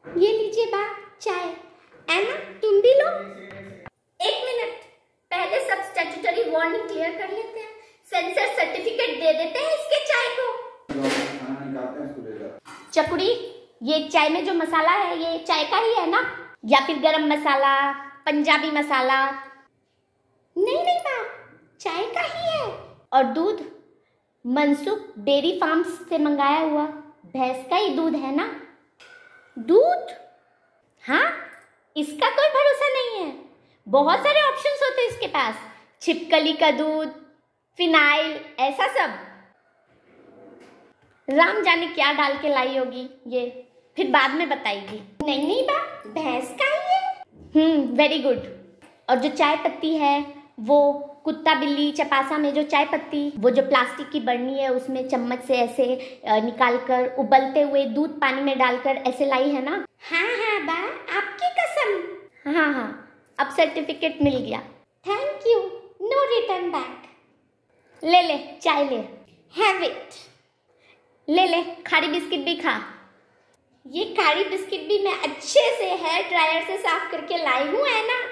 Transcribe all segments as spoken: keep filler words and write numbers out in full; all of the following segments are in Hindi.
ये लीजिए बा चाय, एना तुम भी लो। एक मिनट, पहले सब स्टैट्यूटरी वार्निंग क्लियर कर लेते हैं, सेंसर सर्टिफिकेट दे देते हैं इसके चाय को। चकुड़ी, ये चाय में जो मसाला है ये चाय का ही है ना, या फिर गरम मसाला, पंजाबी मसाला? नहीं नहीं बा, चाय का ही है। और दूध मनसुख डेयरी फार्म्स से मंगाया हुआ भैंस का ही दूध है ना? दूध? हाँ, इसका कोई भरोसा नहीं है, बहुत सारे ऑप्शंस होते हैं इसके पास, छिपकली का दूध, फिनाइल, ऐसा सब। राम जाने क्या डाल के लाई होगी ये, फिर बाद में बताएगी। नहीं नहीं बा, भैंस का ही है। Hmm, very good. और जो चाय पत्ती है वो कुत्ता बिल्ली चपासा में जो चाय पत्ती, वो जो प्लास्टिक की बरनी है उसमें चम्मच से ऐसे निकाल कर उबलते हुए दूध पानी में डालकर ऐसे लाई है ना? हाँ हाँ बा, आपकी कसम। हाँ हाँ, अब सर्टिफिकेट मिल गया। Thank you, no return back. ले ले चाय ले, हैव इट। ले ले खारी बिस्किट भी खा। ये खारी बिस्किट भी मैं अच्छे से हेयर ड्रायर से साफ करके लाई हूँ, है ना?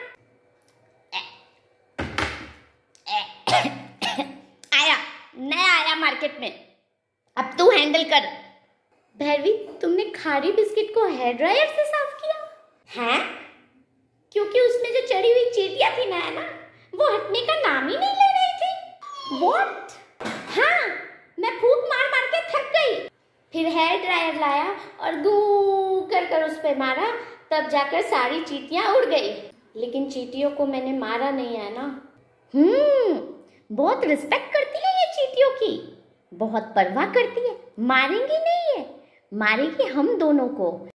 आया, नया आया मार्केट में, अब तू हैंडल कर। भैरवी, तुमने खारी बिस्किट को हेयर ड्रायर से साफ किया है? क्योंकि उसमें जो चढ़ी हुई चींटियां थी ना, है ना, वो हटने का नाम ही नहीं ले रही थी। What? हाँ, मैं फूंक मार मार के थक गई, फिर हेयर ड्रायर लाया और गू कर कर उस पे मारा, तब जाकर सारी चींटियां उड़ गई। लेकिन चींटियों को मैंने मारा नहीं है ना। हम्म, बहुत रिस्पेक्ट करती है ये चींटियों की, बहुत परवाह करती है, मारेंगी नहीं है, मारेगी हम दोनों को।